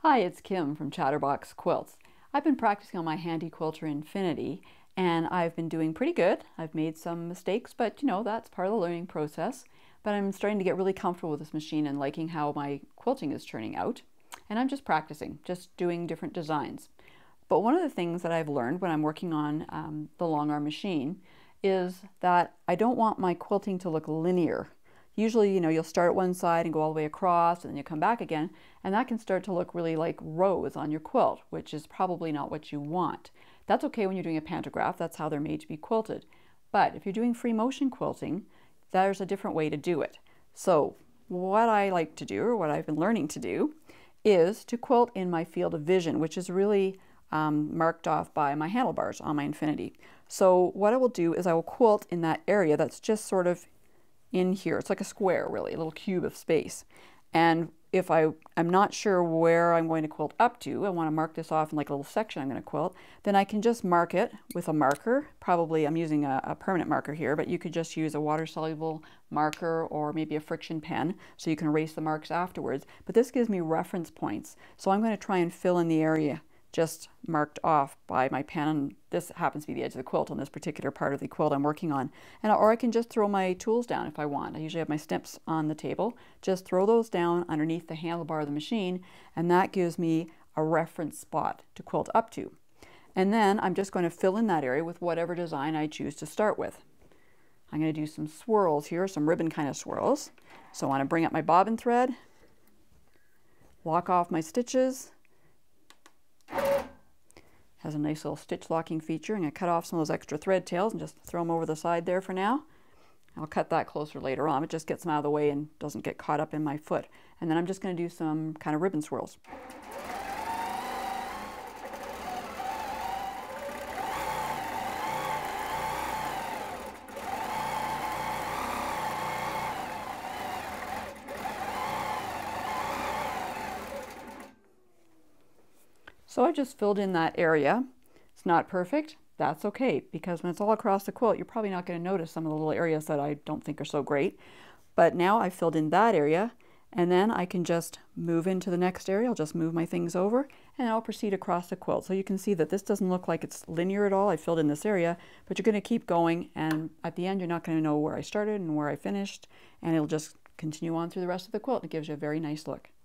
Hi, it's Kim from Chatterbox Quilts. I've been practicing on my handy quilter Infinity and I've been doing pretty good. I've made some mistakes, but that's part of the learning process. But I'm starting to get really comfortable with this machine and liking how my quilting is turning out. And I'm just practicing, just doing different designs. But one of the things that I've learned when I'm working on the long arm machine is that I don't want my quilting to look linear. Usually, you'll start at one side and go all the way across and then you come back again, and that can start to look really like rows on your quilt, which is probably not what you want. That's okay when you're doing a pantograph, that's how they're made to be quilted. But if you're doing free motion quilting, there's a different way to do it. So what I like to do, or what I've been learning to do, is to quilt in my field of vision, which is really marked off by my handlebars on my Infinity. So what I will do is I will quilt in that area that's just sort of in here. It's like a square, really, a little cube of space. And if I'm not sure where I'm going to quilt up to, I want to mark this off in like a little section I'm going to quilt, then I can just mark it with a marker. Probably I'm using a permanent marker here, but you could just use a water-soluble marker or maybe a friction pen so you can erase the marks afterwards. But this gives me reference points. So I'm going to try and fill in the area just marked off by my pen. This happens to be the edge of the quilt on this particular part of the quilt I'm working on. Or I can just throw my tools down if I want. I usually have my snips on the table. Just throw those down underneath the handlebar of the machine, and that gives me a reference spot to quilt up to. And then I'm just going to fill in that area with whatever design I choose to start with. I'm going to do some swirls here, some ribbon kind of swirls. So I want to bring up my bobbin thread, lock off my stitches. Has a nice little stitch locking feature. I'm going to cut off some of those extra thread tails and just throw them over the side there for now. I'll cut that closer later on. It just gets them out of the way and doesn't get caught up in my foot. And then I'm just going to do some kind of ribbon swirls. So I just filled in that area. It's not perfect. That's okay, because when it's all across the quilt, you're probably not going to notice some of the little areas that I don't think are so great. But now I filled in that area, and then I can just move into the next area. I'll just move my things over, and I'll proceed across the quilt. So you can see that this doesn't look like it's linear at all. I filled in this area, but you're going to keep going, and at the end, you're not going to know where I started and where I finished, and it'll just continue on through the rest of the quilt. It gives you a very nice look.